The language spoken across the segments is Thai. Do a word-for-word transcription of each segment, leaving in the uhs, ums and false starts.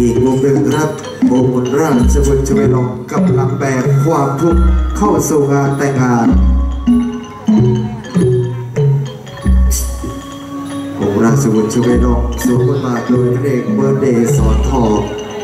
อีกมุมหนึ่งครับโอมนราชบุตรชเวลงกำลังแบกความทุกข์เข้าสู่งานแต่งงานโอมราชบุตรชเวลงสวมบทบาทโดยพระเอกเบิร์ดเดย์สอนทอง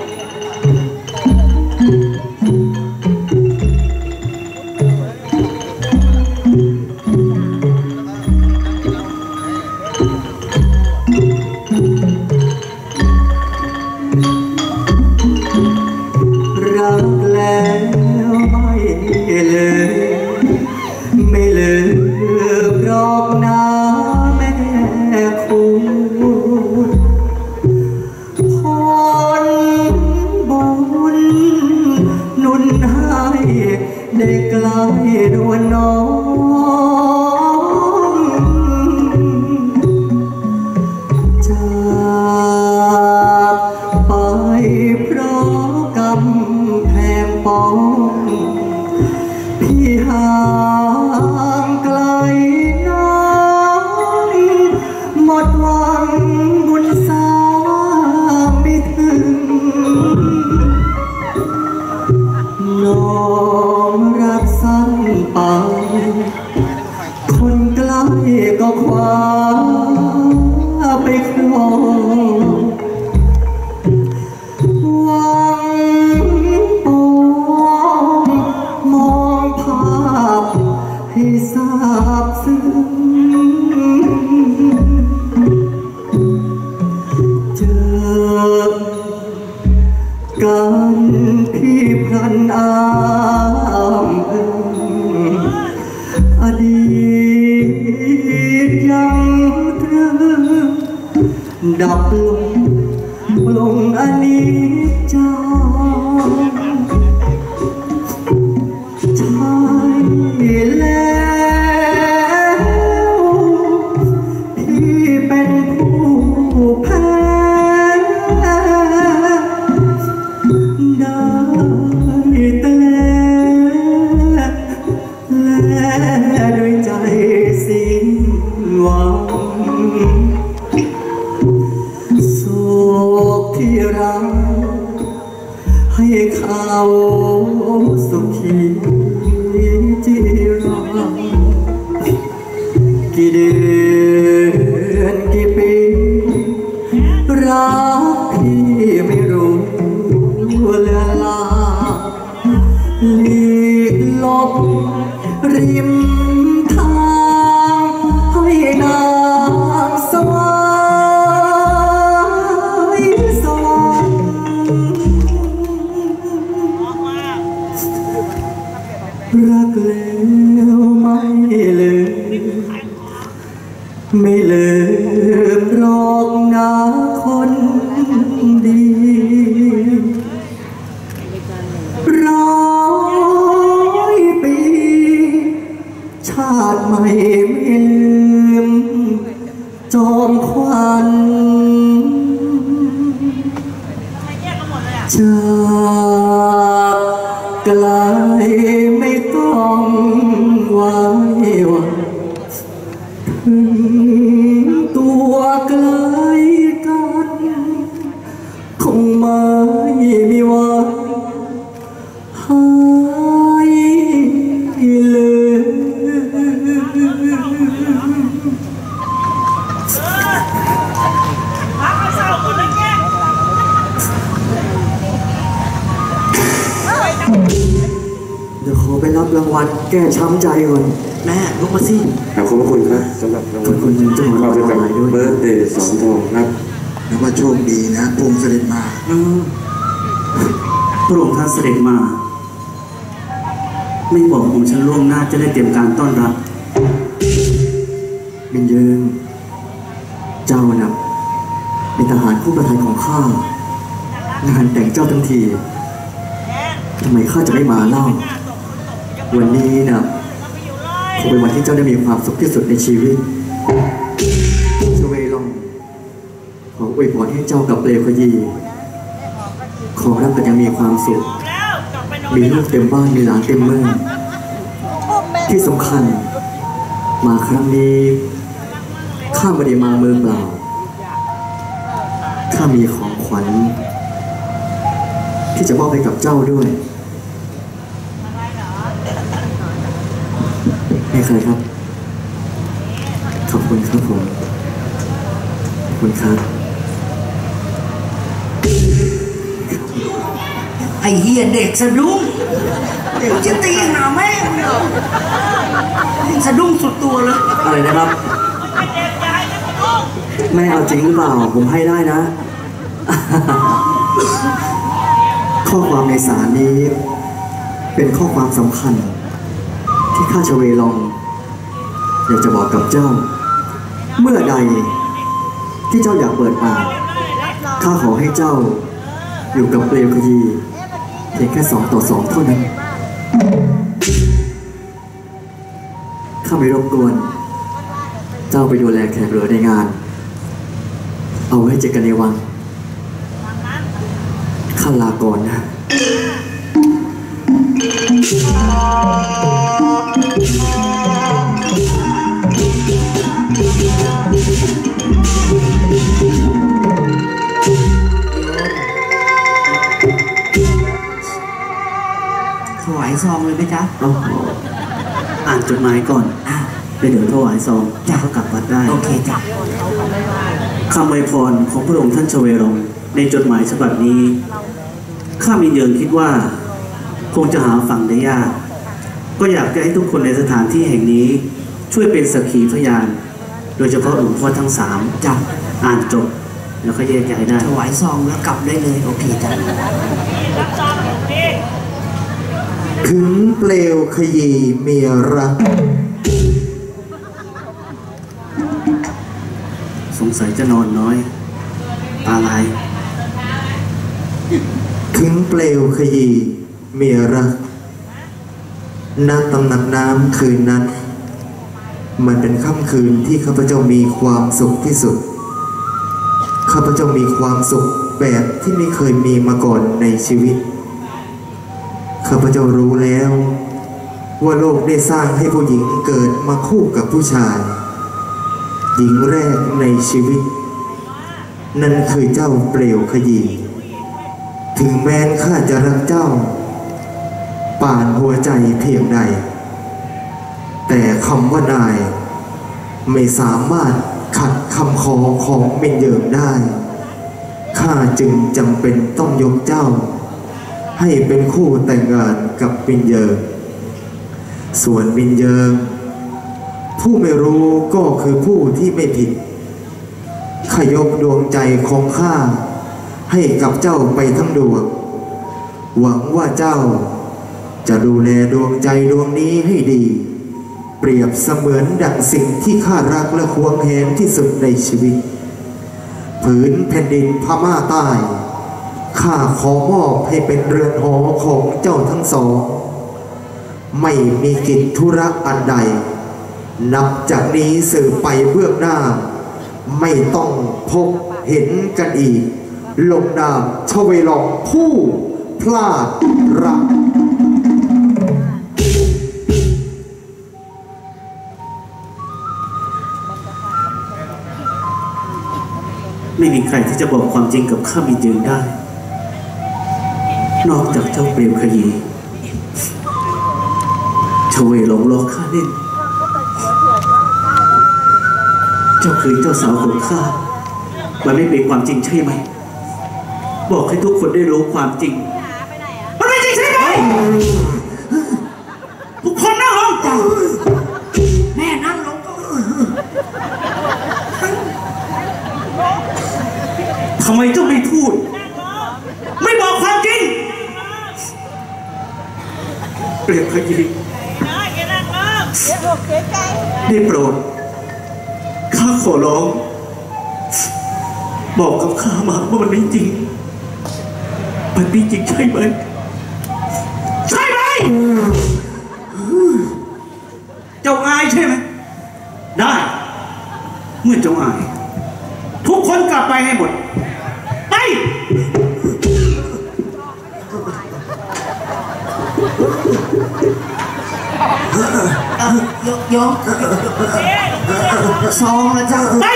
ได้ใกล้ดวนน้องจากไปเพราะกำแพงปองพี่ห่างไกลน้องหมดหวังบุญสร้างไม่ถึงน้องรักสั้นไปคนใกล้ก็คว้าไปครองหวังปองมองภาพให้ทราบซึ้งเจอกันพี่พลันอามเอิงอดีตยังตรึงดับลงลงอนิจจาใช่แล้วพี่เป็นผู้แพ้ได้แต่และด้วยใจสิ้นหวังโศกที่เราให้เขาสุขีจีรังกี่เดือนกี่ปีรักพี่ไม่รู้เลือนลางลีกลบริมทางให้นางสวายสวรรค์รักแล้วไม่ลืมไม่ลืมรอกนาคนดีร้อยปีชาติใหม่ไม่ลืมจอมขวัญจากไกลไม่ต้องไว้วันถึงตัวไกลกันคงไม่มีวันหายเลยเดี๋ยวขอไปรับรางวัลแก้ช้ำใจก่อนแม่ลุกมาสิขอบคุณครับสำหรับรางวัลคุณจังหวัดอะไรด้วยเบิร์ดเดย์สองทองครับนับว่าโชคดีนะพระองค์เสด็จมาพระองค์ท่านเสด็จมาไม่บอกผมฉันล่วงหน้าจะได้เตรียมการต้อนรับเป็นเยิงเจ้านะเป็นทหารคู่ประทัยของข้างานแต่งเจ้าทั้งทีทำไมข้าจะไม่มาเล่าวันนี้นะคงเป็นวันที่เจ้าได้มีความสุขที่สุดในชีวิตชเวลองขออวยพรให้เจ้ากับเปลวขยีขอรักกันยังมีความสุขมีลูกเต็มบ้านมีหลานเต็มเมืองที่สำคัญมาครั้งนี้ข้าไม่ได้มามือเปล่าข้ามีของขวัญที่จะมอบให้กับเจ้าด้วยให้ใครครับขอบคุณครับผมขอบคุณครับไอ้เหี้ยเด็กสะดุ้งเด็กจะตีหาแม่มึงเหรอสะดุ้งสุดตัวเลยอะไรนะครับแม่เอาจริงหรือเปล่าผมให้ได้นะ ข้อความในสารนี้ เป็นข้อความสำคัญ ที่ข้าชเวลองอยากจะบอกกับเจ้า เมื่อใดที่เจ้าอยากเปิดอ่านข้าขอให้เจ้าอยู่กับเปลวขยีเพียงแค่สองต่อสองเท่านั้นข้าไม่รบกวนเจ้าไปดูแลแขกเรือในงานเอาไว้เจอกันในวังข้าลาก่อนนะถวายซองเลยไหมจ๊ะเอาอ่านจดหมายก่อนอ่ะแล้วเดี๋ยวถวายซองจะก็กลับวัดได้โอเคจ้ะคำอวยพรของพระองค์ท่านชเวลองในจดหมายฉบับนี้ข้ามินเยิงคิดว่าคงจะหาฟังได้ยากก็อยากจะให้ทุกคนในสถานที่แห่งนี้ช่วยเป็นสักขีพยาน โดยเฉพาะหลวงพ่อทั้งสามจ้ะอ่านจบแล้วก็แยกย้ายได้ถวายซองแล้วกลับได้เลยโอเคจ้ะถึงเปลวขยีเมียรักสงสัยจะนอนน้อย ตาลายถึงเปลวขยีเมียรักณตำหนักน้ำคืนนั้น มันเป็นค่ำคืนที่ข้าพเจ้ามีความสุขที่สุดข้าพเจ้ามีความสุขแบบที่ไม่เคยมีมาก่อนในชีวิตข้าพเจ้ารู้แล้วว่าโลกได้สร้างให้ผู้หญิงเกิดมาคู่กับผู้ชายหญิงแรกในชีวิตนั่นคือเจ้าเปลวขยีถึงแม้นข้าจะรักเจ้าป่านหัวใจเพียงใดแต่คำว่านายไม่สามารถขัดคำขอของเมนเยิงได้ข้าจึงจำเป็นต้องยกเจ้าให้เป็นคู่แต่งงานกับมินเยิงส่วนมินเยิงผู้ไม่รู้ก็คือผู้ที่ไม่ผิดข้ายกดวงใจของข้าให้กับเจ้าไปทั้งดวงหวังว่าเจ้าจะดูแลดวงใจดวงนี้ให้ดีเปรียบเสมือนดั่งสิ่งที่ข้ารักและหวงแหนที่สุดในชีวิตผืนแผ่นดินพม่าใต้ข้าขอมอบให้เป็นเรือนหอของเจ้าทั้งสองไม่มีกิจธุระอันใดนับจากนี้สืบไปเบื้องหน้าไม่ต้องพบเห็นกันอีกลงนามชเวลองผู้พลาดรักไม่มีใครที่จะบอกความจริงกับข้ามินเยิงได้ นอกจากเจ้าเปลวขยีชเวลองหลอกข้าเล่นเจ้าคือเจ้าสาวของข้ามันไม่เป็นความจริงใช่ไหมบอกให้ทุกคนได้รู้ความจริงมันไม่จริงใช่ไหมทุกคนนั่งลงแม่นั่งลงก็ทำไมเจ้าไม่พูดไม่บอกความจริงเปลี่ยนขยีได้โปรดข้าขอร้องบอกกับข้ามาว่ามันไม่จริงมันไม่จริงใช่ไหมใช่ไหมเจ้าอายใช่ไหมได้เมื่อเจ้าอายทุกคนกลับไปให้หมดไปยกยกซองแล้วจ้ะไป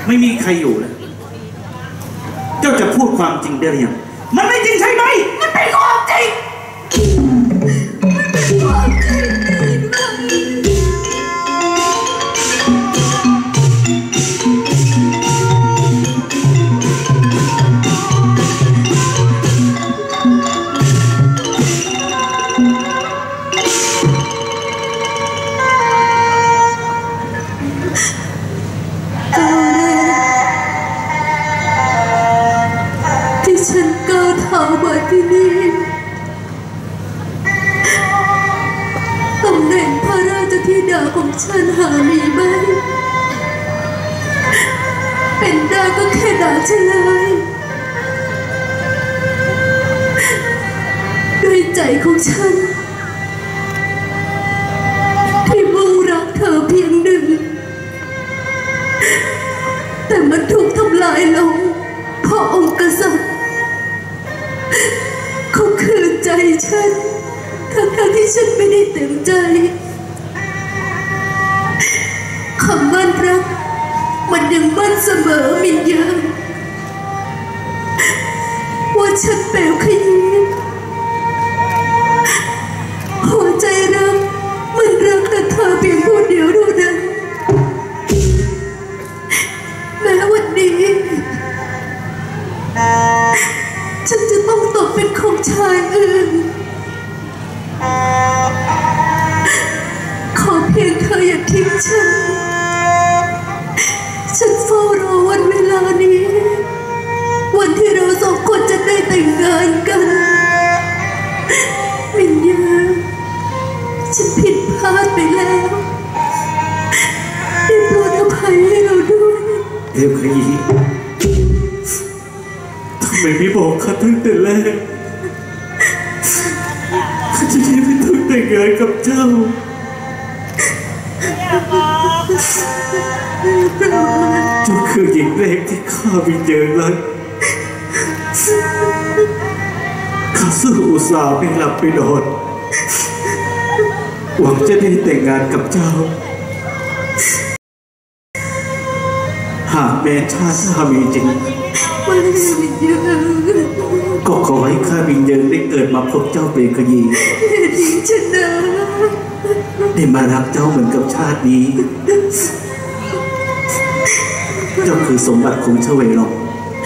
ไม่มีใครอยู่แล้วเจ้าจะพูดความจริงได้หรือยังมันไม่จริงใช่ไหมมันเป็นความจริงมันเป็นความจริงฉันก้าวเท้ามาที่นี่ตำแหน่งพระราชธิดาของฉันหามีไหมเป็นได้ก็แค่ด่าฉันเลยด้วยใจของฉันที่มุ่งรักเธอเพียงหนึ่งแต่มันถูกทำลายลงเพราะองค์กษัตริย์เขาคืนใจฉันทั้งๆที่ฉันไม่ได้เต็มใจคำมั่นรักมันยังมั่นเสมอมินยังว่าฉันแปลวขยี้หัวใจรักมันรักแต่เธอเพียงผู้เดียวเท่านั้นแม้วันนี้ฉันจะต้องตกเป็นของชายอื่นขอเพียงเธออย่าทิ้งฉันฉันเฝ้ารอวันเวลานี้วันที่เราสองคนจะได้แต่งงานกันวิญญาณฉันผิดพลาดไปแล้วได้โปรดอภัยให้เราด้วยเดี๋ยวขยี้ทำไมไม่บอกข้าตั้งแต่แรกข้าจะได้ไม่ต้องแต่งงานกับเจ้าเจ้าคือหญิงแรกที่ข้าวิญญาณรักข้าสู้อุตส่าห์ไม่หลับไม่นอนหวังจะได้แต่งงานกับเจ้าหากแม้ชาติข้ามีจริงก็ขอให้ข้าวิญญาณได้เกิดมาพบเจ้าเปรขยีได้มารักเจ้าเหมือนกับชาตินี้เจ้าคือสมบัติของชเวลอง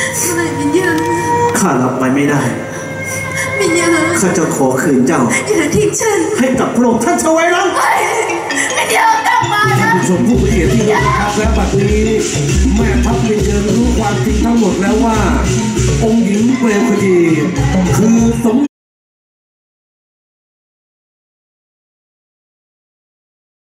ข้ารับไปไม่ได้ข้าจะขอคืนเจ้าให้กับพระองค์ท่านชเวลองท่านผู้ชมผู้เกียรติที่รักครับและบัดนี้แม่ทัพมินเยินรู้ความจริงทั้งหมดแล้วว่าองค์หญิงเปรมคดีคือสม